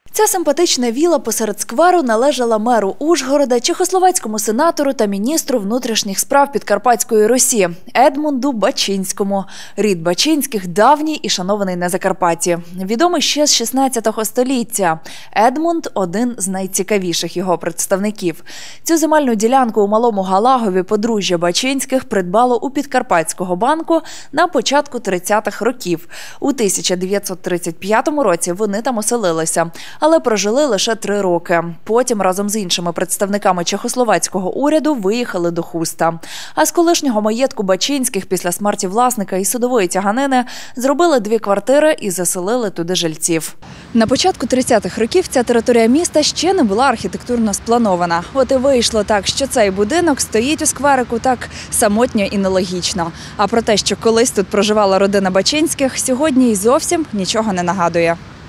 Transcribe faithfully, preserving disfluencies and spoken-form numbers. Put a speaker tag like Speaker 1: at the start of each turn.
Speaker 1: Ця симпатична віла посеред скверу належала меру Ужгорода, чехословацькому сенатору та міністру внутрішніх справ Підкарпатської Русі Едмунду Бачинському. Рід Бачинських давній і шанований на Закарпатті. Відомий ще з шістнадцятого століття. Едмунд – один з найцікавіших його представників. Цю земельну ділянку у Малому Галагові подружжя Бачинських придбало у Підкарпатського банку на початку тридцятих років. У тисяча дев'ятсот тридцять п'ятому році вони там оселилися. Але прожили лише три роки. Потім разом з іншими представниками чехословацького уряду виїхали до Хуста. А з колишнього маєтку Бачинських після смерті власника і судової тяганини зробили дві квартири і заселили туди жильців. На початку тридцятих років ця територія міста ще не була архітектурно спланована. От і вийшло так, що цей будинок стоїть у скверику так самотньо і нелогічно. А про те, що колись тут проживала родина Бачинських, сьогодні й зовсім нічого не нагадує.